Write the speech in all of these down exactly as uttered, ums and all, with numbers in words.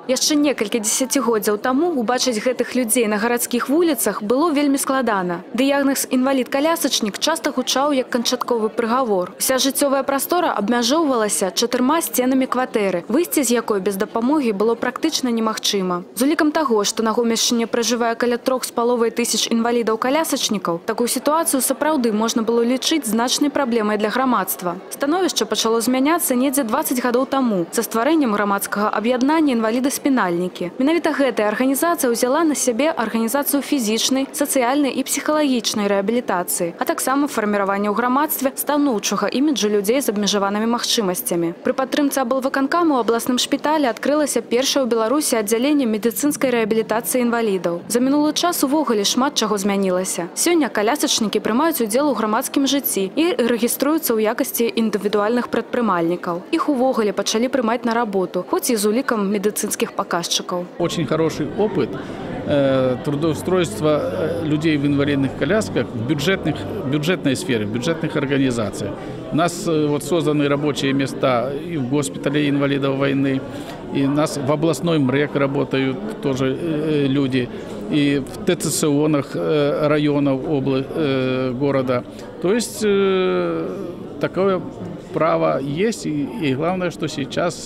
Яшчэ некалькі дзесяцігоддзяў таму убачыць гэтых людзей на гарадскіх вуліцах было вельмі складана. Дыягназ інвалід-калясачнік часта гучаў як канчатковы прыгавор. Уся жыццёвая прастора абмяжоўвалася чатырма сценамі кватэры, выйсці з якой без дапамогі было практычна немагчыма. З улікам таго, што на Гомельшчыне пражывае каля трох з паловай тысяч інвалідаў-калясачнікаў, такую сітуацыю сапраўды можна было лічыць значнай праблемай для грамадства. Становішча пачало змяняцца недзе дваццаць гадоў таму са стварэннем грамадскага аб'яднання інваліды спінальнікі. Менавіта гэтая арганізацыя ўзяла на сябе арганізацыю фізічнай, сацыяльнай і псіхалагічнай рэабілітацыі, а таксама фарміраванне ў грамадстве станоўчага іміджу людзей з абмежаванымі магчымасцямі. Пры падтрымцы аблвыканкаму ў абласным шпіталі адкрылася першае ў Беларусі аддзяленне медыцынскай рэабілітацыі інвалідаў. За мінулы час увогуле шмат чаго змянілася. Сёння калясачнікі прымаюць удзел у грамадскім жыцці і рэгіструюцца ў якасці індывідуальных прадпрымальнікаў. Іх увогуле пачалі прымаць на работу, хоць і з улікам медыцынскіх показчиков. Очень хороший опыт э, трудоустройства людей в инвалидных колясках в бюджетных, бюджетной сфере, в бюджетных организациях. У нас э, вот созданы рабочие места и в госпитале инвалидов войны, и у нас в областной МРЭК работают тоже э, люди, и в ТЦСОнах э, районов обла э, города. То есть э, такое право есть, и, и главное, что сейчас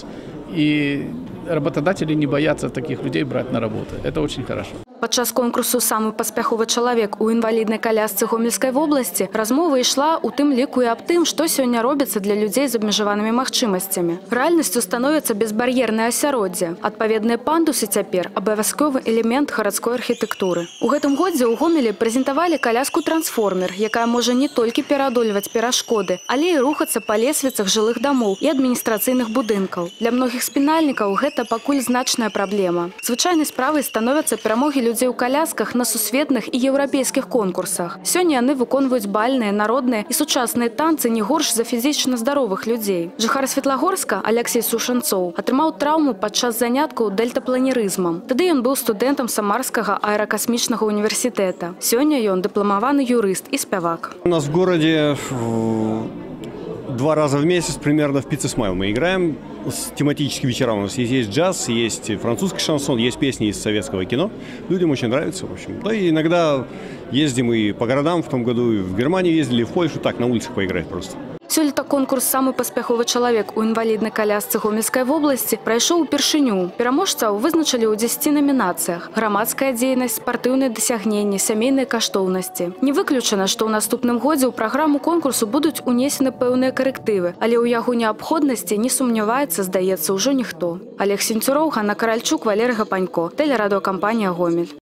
и работодатели не боятся таких людей брать на работу. Это очень хорошо. Падчас конкурсу «Самы паспяховы чалавек у інваліднай калясцы Гомельскай вобласці» размова ішла у тым ліку і аб тым, што сёння робіцца для людзей з абмежаванымі магчымасцямі. Рэальнасцю становіцца безбар'ернае асяроддзе. Адпаведныя пандусы цяпер абавязковы элемент гарадской архітэктуры. У гэтым годзе ў Гомелі прэзентавалі каляску «Трансформер», якая можа не толькі пераадольваць перашкоды, але і рухацца па лесвіцах жылых дамоў і адміністрацыйных будынкаў. Для многіх спінальнікаў гэта пакуль значная праблема. Звычайнай справай становяцца перамогі людзей у калясках на сусветных і еўрапейскіх конкурсах. Сёння яны выконваюць бальныя, народныя і сучасныя танцы не горш за фізічна здаровых людзей. Жыхар Светлагорска Алексей Сушанцоў атрымаў траўму падчас заняткаў дельтапланерызмам. Тады ён быў студэнтам Самарскага аэракасмічнага універсітэта. Сёння ён дыпламаваны юрыст і спявак. У нас в городе два раза в месяц примерно в Pizza Smile мы играем. С тематическими вечерами у нас есть, есть джаз, есть французский шансон, есть песни из советского кино. Людям очень нравится, в общем. Да и иногда ездим и по городам. В том году и в Германию ездили, в Польшу, так, на улицах поиграть просто. Сёлета конкурс «Самы паспяховы чалавек у інваліднай калясцы Гомельскай вобласці» прайшоў упершыню. Пераможцаў вызначылі ў дзесяці намінацыях: грамадская дзейнасць, спартыўныя дасягненні, сямейныя каштоўнасці. Не выключана, што ў наступным годзе ў праграму конкурсу будуць унесены пэўныя карэктывы, але ў яго неабходнасці не сумняваецца, здаецца, ужо ніхто. Олег Сенцюроў, Ганна Каральчук, Валерый Гапанько, тэлерадыёкампанія «Гомель».